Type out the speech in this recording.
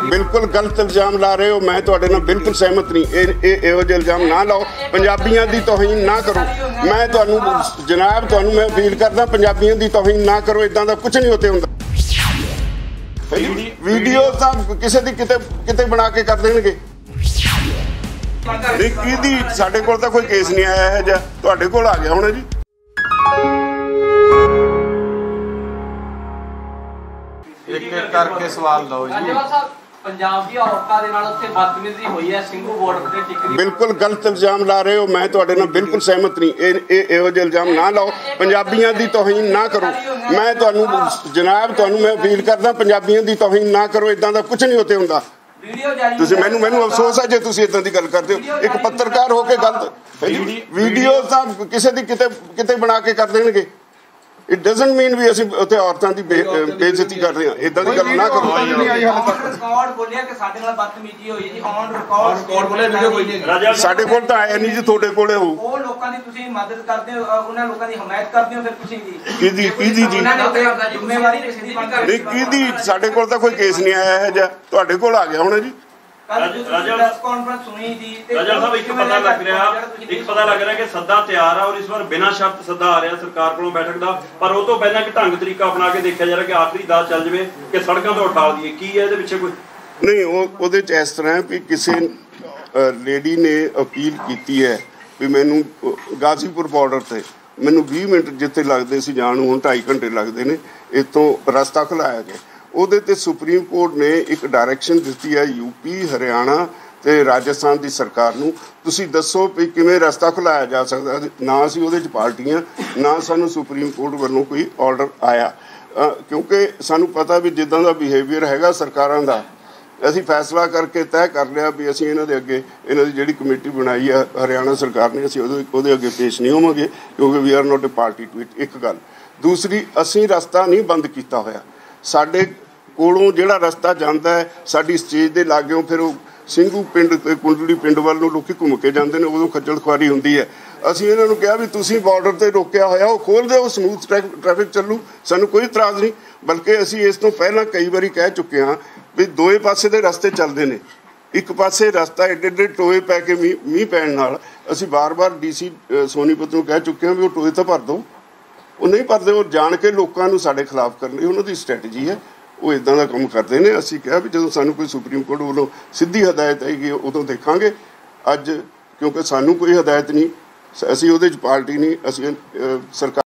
बिल्कुल गलत इल्जाम ला रहे हो। मैं तुहाडे नाल बिल्कुल सहमत नहीं। इहो जिहे इल्जाम ना लाओ, पंजाबियों की तौहीन ना करो। मैं तुहानू जनाब तुहानू मैं अपील करदा, पंजाबियों की तौहीन ना करो। इदां दा कुछ नहीं उत्ते हुंदा। वीडियो तां किसे दी किते किते बना के कर देणगे। की साडे कोल तां कोई केस नहीं आया है जिहा तुहाडे कोल आ गया होना जी। एक एक करके सवाल दो जी। पंजाब दी औरतां दे नाल उत्थे बदतमीजी होई है ਸਿੰਘੂ ਬਾਰਡਰ ਤੇ ਟਿਕਰੀ। बिल्कुल गलत इल्जाम ला रहे हो। मैं तुहाडे नाल बिल्कुल सहमत नहीं। इहो जिहे इल्जाम ना लाओ, पंजाबियों की तौहीन ना करो। मैं तुहानू जनाब तुहानू मैं अपील करदा, पंजाबियों की तौहीन ना करो। इदां दा कुछ नहीं उत्ते हुंदा। ਤੁਸੀਂ ਮੈਨੂੰ ਅਫਸੋਸ ਹੈ ਜੇ ਤੁਸੀਂ ਇਦਾਂ ਦੀ ਗੱਲ ਕਰਦੇ ਹੋ। ਇੱਕ ਪੱਤਰਕਾਰ ਹੋ ਕੇ ਗਲਤ ਵੀਡੀਓ ਤਾਂ ਕਿਸੇ ਦੀ ਕਿਤੇ ਬਣਾ ਕੇ ਕਰ ਦੇਣਗੇ। ਇਟ ਡਸਨਟ ਮੀਨ ਵੀ ਅਸੀਂ ਉੱਥੇ ਔਰਤਾਂ ਦੀ ਬੇਇੱਜ਼ਤੀ ਕਰ ਰਹੇ ਹਾਂ। ਇਦਾਂ ਦੀ ਗੱਲ ਨਾ ਕਰੋ। ਰਿਕਾਰਡ ਬੋਲਿਆ ਕਿ ਸਾਡੇ ਨਾਲ ਬਦਤਮੀਜ਼ੀ ਹੋਈ ਜੀ। ਔਨ ਰਿਕਾਰਡ ਬੋਲਿਆ ਵੀਡੀਓ ਕੋਈ ਨਹੀਂ। ਸਾਡੇ ਕੋਲ ਤਾਂ ਆਇਆ ਨਹੀਂ ਜੀ, ਤੁਹਾਡੇ ਕੋਲੇ ਹੋਊ। ਉਹ ਲੋਕਾਂ ਦੀ ਤੁਸੀਂ ਮਦਦ ਕਰਦੇ ਹੋ, ਉਹਨਾਂ ਲੋਕਾਂ ਦੀ ਹਮਾਇਤ ਕਰਦੇ ਹੋ, ਫਿਰ ਤੁਸੀਂ ਜੀ ਕਿਹਦੀ ਜੀ ਜ਼ਿੰਮੇਵਾਰੀ ਕਿਸੇ ਦੀ ਨਹੀਂ ਕਿਹਦੀ। ਸਾਡੇ ਕੋਲ ਤਾਂ ਕੋਈ ਕੇਸ ਨਹੀਂ ਆਇਆ ਹੈ ਜਾਂ ਤੁਹਾਡੇ ਕੋਲ ਆ ਗਿਆ ਹੋਣਾ ਜੀ। राजा साहब एक पता लग रहा कि सदा तैयार है और इस बार बिना शर्त सदा आ रहा सरकार को बैठक का, पर वो तो पहले कि ढंग तरीका अपना के देखा जा रहा कि आखिरी दास चल जाए कि सड़कों तो उठा दिए। की है पिछे कोई नहीं। वो इस तरह है भी किसी लेडी ने अपील की है भी मैनू गाजीपुर बॉर्डर से मैनू 20 मिनट जिते लगते सी जान हूँ 2.5 घंटे लगते हैं, इतों रस्ता खुलाया गया। ਉਹਦੇ ਤੇ ਸੁਪਰੀਮ ਕੋਰਟ ਨੇ ਇੱਕ ਡਾਇਰੈਕਸ਼ਨ ਦਿੱਤੀ ਹੈ ਯੂਪੀ, ਹਰਿਆਣਾ ਤੇ ਰਾਜਸਥਾਨ ਦੀ ਸਰਕਾਰ ਨੂੰ। ਤੁਸੀਂ ਦੱਸੋ ਵੀ ਕਿਵੇਂ ਰਸਤਾ ਖੁਲਾਇਆ ਜਾ ਸਕਦਾ। ਨਾ ਅਸੀਂ ਉਹਦੇ 'ਚ ਪਾਰਟੀਆਂ, ਨਾ ਸਾਨੂੰ ਸੁਪਰੀਮ ਕੋਰਟ ਵੱਲੋਂ ਕੋਈ ਆਰਡਰ ਆਇਆ, ਕਿਉਂਕਿ ਸਾਨੂੰ ਪਤਾ ਵੀ ਜਿੱਦਾਂ ਦਾ ਬਿਹੇਵੀਅਰ ਹੈਗਾ ਸਰਕਾਰਾਂ ਦਾ, ਅਸੀਂ ਫੈਸਲਾ ਕਰਕੇ ਤੈਅ ਕਰ ਲਿਆ ਵੀ ਅਸੀਂ ਇਹਨਾਂ ਦੇ ਅੱਗੇ ਇਹਨਾਂ ਦੀ ਜਿਹੜੀ ਕਮੇਟੀ ਬਣਾਈ ਆ ਹਰਿਆਣਾ ਸਰਕਾਰ ਨੇ, ਅਸੀਂ ਉਹਦੇ ਅੱਗੇ ਪੇਸ਼ ਨਹੀਂ ਹੋਵਾਂਗੇ ਕਿਉਂਕਿ we are not a party to it. ਇੱਕ ਗੱਲ। ਦੂਸਰੀ, ਅਸੀਂ ਰਸਤਾ ਨਹੀਂ ਬੰਦ ਕੀਤਾ ਹੋਇਆ। ਸਾਡੇ ਕੋਲੋਂ ਜਿਹੜਾ ਰਸਤਾ ਜਾਂਦਾ ਹੈ ਸਾਡੀ ਸਟੇਜ ਦੇ ਲਾਗਿਓਂ, ਫਿਰ ਉਹ ਸਿੰਘੂ ਪਿੰਡ ਤੇ ਕੁੰਡਲੀ ਪਿੰਡ ਵੱਲ ਨੂੰ ਲੋਕੀ ਘੁੰਮ ਕੇ ਜਾਂਦੇ ਨੇ, ਉਦੋਂ ਖੱਜਲ ਖੁਆਰੀ ਹੁੰਦੀ ਹੈ। ਅਸੀਂ ਇਹਨਾਂ ਨੂੰ ਕਿਹਾ ਵੀ ਤੁਸੀਂ ਬਾਰਡਰ 'ਤੇ ਰੋਕਿਆ ਹੋਇਆ ਉਹ ਖੋਲ੍ਹ ਦਿਓ, ਸਮੂਥ ਟ੍ਰੈਫਿਕ ਚੱਲੂ, ਸਾਨੂੰ ਕੋਈ ਇਤਰਾਜ਼ ਨਹੀਂ। ਬਲਕਿ ਅਸੀਂ ਇਸ ਤੋਂ ਪਹਿਲਾਂ ਕਈ ਵਾਰੀ ਕਹਿ ਚੁੱਕੇ ਹਾਂ ਵੀ ਦੋਵੇਂ ਪਾਸੇ ਦੇ ਰਸਤੇ ਚੱਲਦੇ ਨੇ। ਇੱਕ ਪਾਸੇ ਰਸਤਾ ਏਡੇ ਟੋਏ ਪੈ ਕੇ ਮੀਂਹ ਪੈਣ ਨਾਲ ਅਸੀਂ ਵਾਰ-ਵਾਰ DC ਸੋਨੀਪਤ ਨੂੰ ਕਹਿ ਚੁੱਕੇ ਹਾਂ ਵੀ ਉਹ ਟੋਏ ਤਾਂ ਭਰ ਦਿਓ। ਉਹ ਨਹੀਂ ਭਰਦੇ, ਉਹ ਜਾਣ ਕੇ ਲੋਕਾਂ ਨੂੰ ਸਾਡੇ ਖਿਲਾਫ ਕਰਨ ਲਈ ਉਹਨਾਂ ਦੀ ਸਟ੍ਰੈਟਜੀ ਹੈ। ਉਹ ਇੱਦਾਂ ਦਾ ਕੰਮ ਕਰਦੇ ਨੇ। ਅਸੀਂ ਕਿਹਾ ਵੀ ਜਦੋਂ ਸਾਨੂੰ ਕੋਈ ਸੁਪਰੀਮ ਕੋਰਟ ਵੱਲੋਂ ਸਿੱਧੀ ਹਦਾਇਤ ਆਏਗੀ ਉਦੋਂ ਦੇਖਾਂਗੇ। ਅੱਜ ਕਿਉਂਕਿ ਸਾਨੂੰ ਕੋਈ ਹਦਾਇਤ ਨਹੀਂ, ਅਸੀਂ ਉਹਦੇ 'ਚ ਪਾਰਟੀ ਨਹੀਂ, ਅਸੀਂ ਸਰਕਾਰ